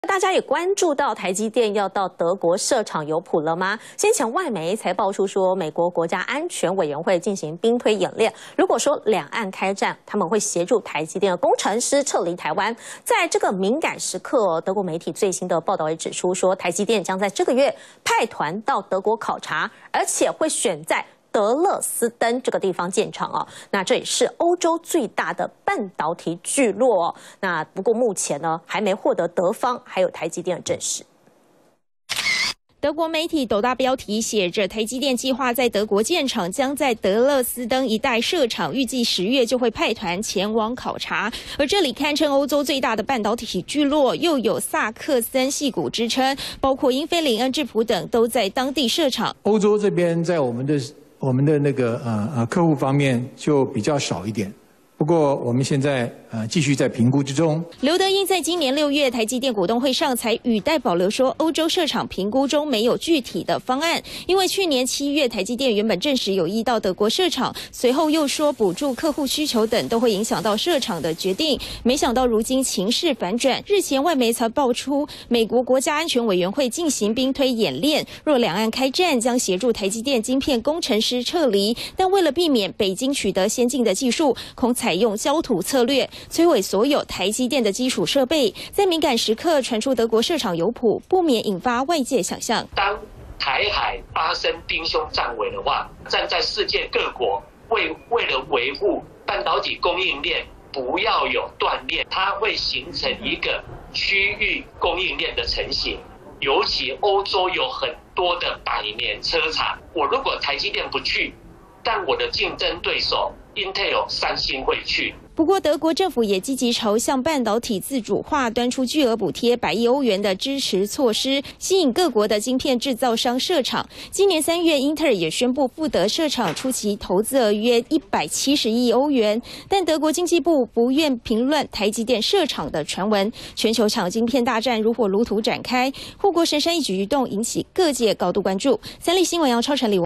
大家也关注到台积电要到德国设厂有谱了吗？先前外媒才爆出说，美国国家安全委员会进行兵推演练，如果说两岸开战，他们会协助台积电的工程师撤离台湾。在这个敏感时刻，德国媒体最新的报道也指出说，台积电将在这个月派团到德国考察，而且会选在德勒斯登这个地方建厂哦，那这也是欧洲最大的半导体聚落哦。那不过目前呢，还没获得德方还有台积电的证实。 德国媒体斗大标题写着，台积电计划在德国建厂，将在德勒斯登一带设厂，预计10月就会派团前往考察。而这里堪称欧洲最大的半导体聚落，又有萨克森矽谷之称，包括英飞凌、恩智浦等都在当地设厂。 欧洲这边在我们的那个客户方面就比较少一点。不过我们现在继续在评估之中。 刘德英在今年6月台积电股东会上才语带保留说，欧洲设厂评估中没有具体的方案，因为去年7月台积电原本证实有意到德国设厂，随后又说补助客户需求等都会影响到设厂的决定。没想到如今情势反转，日前外媒才爆出美国国家安全委员会进行兵推演练，若两岸开战将协助台积电晶片工程师撤离，但为了避免北京取得先进的技术，恐采用焦土策略，摧毁所有台积电的基础设备。在敏感时刻传出德国设厂有谱，不免引发外界想象。 当台海发生兵凶战危的话，站在世界各国为了维护半导体供应链不要有断裂，它会形成一个区域供应链的成型。尤其欧洲有很多的百年车厂，我如果台积电不去，但我的竞争对手 Intel、三星会去。 不过，德国政府也积极朝向半导体自主化端出巨额补贴100亿欧元的支持措施，吸引各国的晶片制造商设厂。今年3月，英特尔也宣布赴德设厂，初期投资额约170亿欧元。但德国经济部不愿评论台积电设厂的传闻。全球抢晶片大战如火如荼展开，护国神山一举一动引起各界高度关注。三立新闻杨超成、李